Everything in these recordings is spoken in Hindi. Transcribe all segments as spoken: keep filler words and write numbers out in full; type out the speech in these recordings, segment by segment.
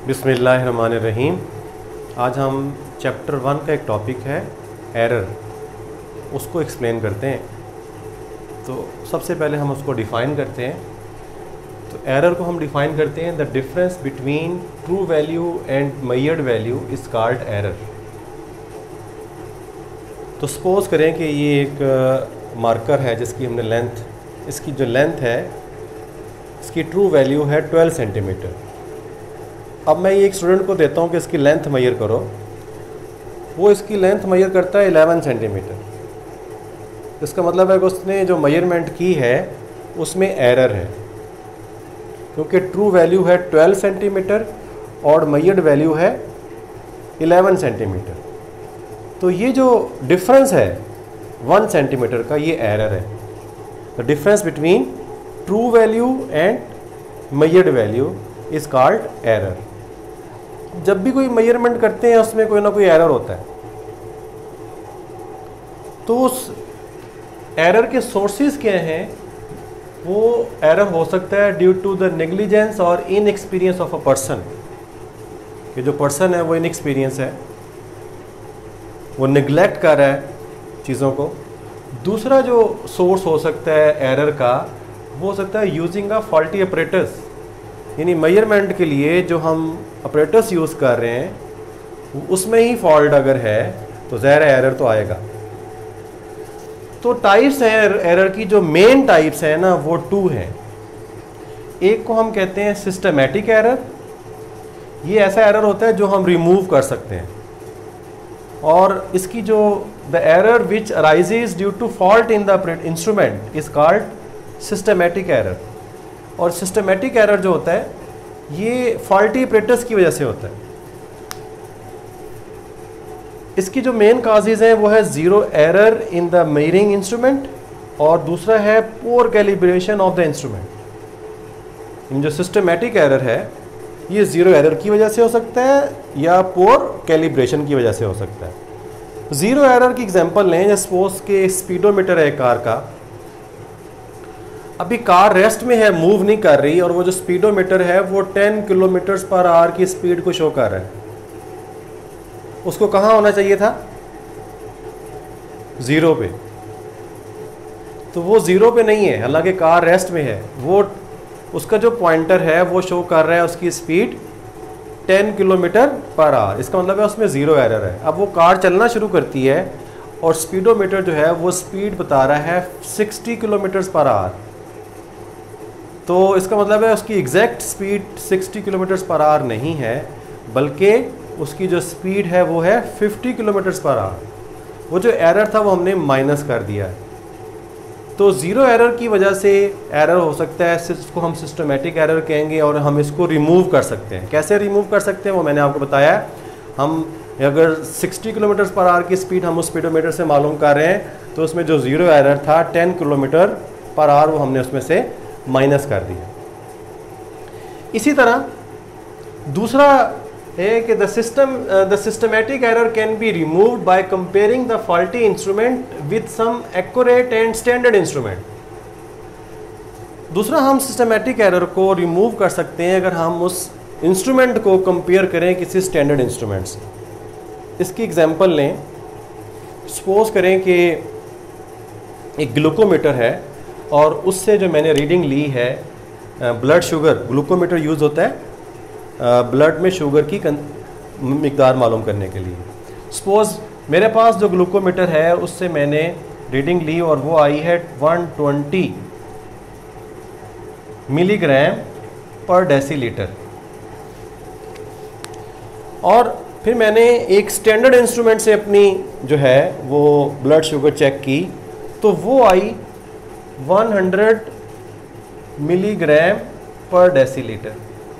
बिस्मिल्लाहिर्रहमानिर्रहीम। आज हम चैप्टर वन का एक टॉपिक है एरर, उसको एक्सप्लेन करते हैं। तो सबसे पहले हम उसको डिफ़ाइन करते हैं। तो एरर को हम डिफ़ाइन करते हैं, the difference between true value and measured value is called error. तो सपोज़ करें कि ये एक मार्कर है जिसकी हमने लेंथ, इसकी जो लेंथ है इसकी ट्रू वैल्यू है ट्वेल्व सेंटीमीटर। अब मैं ये एक स्टूडेंट को देता हूँ कि इसकी लेंथ मेजर करो, वो इसकी लेंथ मेजर करता है इलेवन सेंटीमीटर। इसका मतलब है कि उसने जो मेजरमेंट की है उसमें एरर है, क्योंकि ट्रू वैल्यू है ट्वेल्व सेंटीमीटर और मेजर्ड वैल्यू है इलेवन सेंटीमीटर। तो ये जो डिफरेंस है वन सेंटीमीटर का, ये एरर है। The difference between true value and measured value is called error. जब भी कोई मेजरमेंट करते हैं उसमें कोई ना कोई एरर होता है। तो उस एरर के सोर्सेज क्या हैं? वो एरर हो सकता है ड्यू टू द नेग्लिजेंस और इनएक्सपीरियंस ऑफ अ पर्सन, कि जो पर्सन है वो इनएक्सपीरियंस है, वो निगलेक्ट कर रहा है चीज़ों को। दूसरा जो सोर्स हो सकता है एरर का, वो हो सकता है यूजिंग अ फॉल्टी ऑपरेटर्स, यानी मेजरमेंट के लिए जो हम ऑपरेटर्स यूज़ कर रहे हैं उसमें ही फॉल्ट अगर है तो ज़ाहिर है एरर तो आएगा। तो टाइप्स हैं एरर की, जो मेन टाइप्स हैं ना वो टू हैं। एक को हम कहते हैं सिस्टमेटिक एरर। ये ऐसा एरर होता है जो हम रिमूव कर सकते हैं, और इसकी जो the error which arises due to fault in the instrument is called systematic error. और सिस्टमेटिक एरर जो होता है ये फॉल्टी ऑपरेटर्स की वजह से होता है। इसकी जो मेन काजेज हैं वो है zero error in the measuring instrument, और दूसरा है poor calibration of the instrument. इन जो सिस्टमेटिक एरर है ये ज़ीरो एरर की वजह से हो सकता है या पुअर कैलिब्रेशन की वजह से हो सकता है। ज़ीरो एरर की एग्जांपल लें, जैसे सपोज के स्पीडोमीटर है कार का। अभी कार रेस्ट में है, मूव नहीं कर रही, और वो जो स्पीडोमीटर है वो टेन किलोमीटर पर आवर की स्पीड को शो कर रहा है। उसको कहाँ होना चाहिए था? ज़ीरो पे। तो वो ज़ीरो पे नहीं है, हालांकि कार रेस्ट में है। वो उसका जो पॉइंटर है वो शो कर रहा है उसकी speed ten kilometre per hour. इसका मतलब है उसमें ज़ीरो एरर है। अब वो कार चलना शुरू करती है और स्पीडोमीटर जो है वो स्पीड बता रहा है सिक्सटी किलोमीटर पर आवर। तो इसका मतलब है उसकी exact speed sixty kilometre per hour नहीं है, बल्कि उसकी जो स्पीड है वो है फिफ्टी किलोमीटर पर आवर। वो जो एरर था वो हमने माइनस कर दिया है। तो ज़ीरो एरर की वजह से एरर हो सकता है, इसको हम सिस्टमेटिक एरर कहेंगे, और हम इसको रिमूव कर सकते हैं। कैसे रिमूव कर सकते हैं वो मैंने आपको बताया। हम अगर सिक्सटी किलोमीटर पर आवर की स्पीड हम उस स्पीडोमीटर से मालूम कर रहे हैं, तो उसमें जो ज़ीरो एरर था टेन किलोमीटर पर आवर वो हमने उसमें से माइनस कर दिया। इसी तरह दूसरा है कि the system the systematic error can be removed by comparing the faulty instrument with some accurate and standard instrument. दूसरा, हम सिस्टमेटिक एरर को रिमूव कर सकते हैं अगर हम उस इंस्ट्रूमेंट को कंपेयर करें किसी स्टैंडर्ड इंस्ट्रूमेंट से। इसकी एग्जांपल लें, सपोज करें कि एक ग्लूकोमीटर है और उससे जो मैंने रीडिंग ली है ब्लड शुगर, ग्लूकोमीटर यूज़ होता है ब्लड में शुगर की मिकदार मालूम करने के लिए। सपोज़ मेरे पास जो ग्लूकोमीटर है उससे मैंने रीडिंग ली और वो आई है one twenty milligram per decilitre. और फिर मैंने एक स्टैंडर्ड इंस्ट्रूमेंट से अपनी जो है वो ब्लड शुगर चेक की, तो वो आई one hundred milligram per decilitre.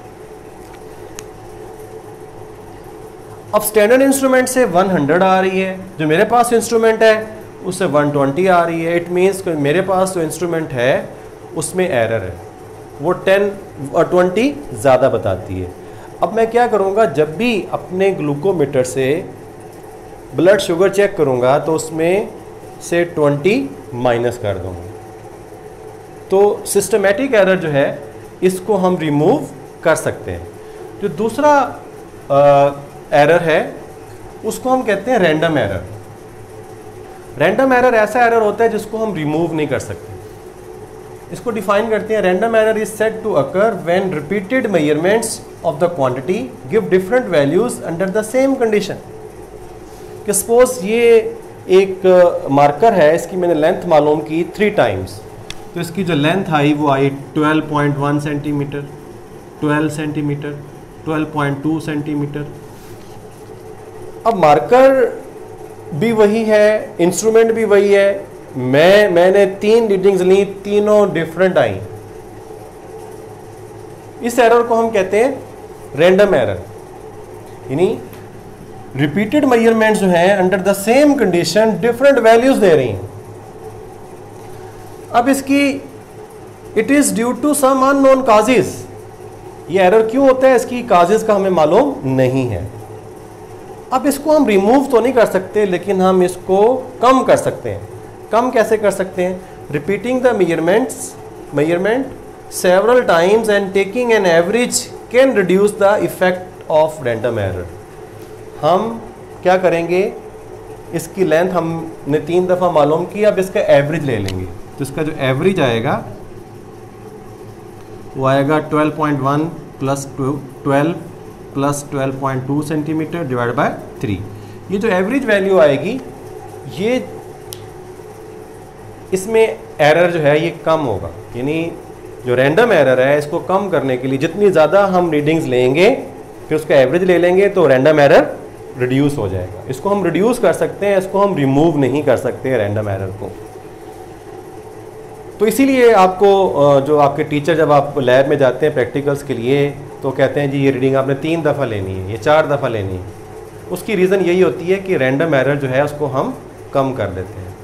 अब स्टैंडर्ड इंस्ट्रूमेंट से वन हंड्रेड आ रही है, जो मेरे पास इंस्ट्रूमेंट है उससे वन ट्वेंटी आ रही है। इट मीन्स मेरे पास जो इंस्ट्रूमेंट है उसमें एरर है, वो टेन और ट्वेंटी ज़्यादा बताती है। अब मैं क्या करूँगा, जब भी अपने ग्लूकोमीटर से ब्लड शुगर चेक करूँगा तो उसमें से ट्वेंटी माइनस कर दूँगा। तो सिस्टमेटिक एरर जो है इसको हम रिमूव कर सकते हैं। जो दूसरा एरर है उसको हम कहते हैं रैंडम एरर। रैंडम एरर ऐसा एरर होता है जिसको हम रिमूव नहीं कर सकते। इसको डिफाइन करते हैं, random error is said to occur when repeated measurements of the quantity give different values under the same condition. कि सपोज ये एक मार्कर है, इसकी मैंने लेंथ मालूम की थ्री टाइम्स, तो इसकी जो लेंथ आई वो आई twelve point one centimetre, twelve centimetre, twelve point two centimetre. अब मार्कर भी वही है, इंस्ट्रूमेंट भी वही है, मैं मैंने तीन रीडिंग्स ली, तीनों डिफरेंट आई। इस एरर को हम कहते हैं रैंडम एरर। यानी रिपीटेड मेजरमेंट्स जो हैं under the same condition different values दे रही हैं। अब इसकी it is due to some unknown causes. ये एरर क्यों होता है, इसकी काजेस का हमें मालूम नहीं है। अब इसको हम रिमूव तो नहीं कर सकते, लेकिन हम इसको कम कर सकते हैं। कम कैसे कर सकते हैं? Repeating the measurements measurement several times and taking an average can reduce the effect of random error. हम क्या करेंगे, इसकी लेंथ हमने तीन दफ़ा मालूम की, अब इसका एवरेज ले लेंगे। तो इसका जो एवरेज आएगा वो आएगा twelve point one plus twelve plus twelve point two centimetre divide by three. ये जो एवरेज वैल्यू आएगी, ये इसमें एरर जो है ये कम होगा। यानी जो रैंडम एरर है इसको कम करने के लिए जितनी ज़्यादा हम रीडिंग्स लेंगे फिर उसका एवरेज ले लेंगे तो रैंडम एरर रिड्यूस हो जाएगा। इसको हम रिड्यूस कर सकते हैं, इसको हम रिमूव नहीं कर सकते रैंडम एरर को। तो इसीलिए आपको जो आपके टीचर जब आप लैब में जाते हैं प्रैक्टिकल्स के लिए तो कहते हैं जी ये रीडिंग आपने तीन दफ़ा लेनी है, ये चार दफ़ा लेनी है। उसकी रीज़न यही होती है कि रैंडम एरर जो है उसको हम कम कर देते हैं।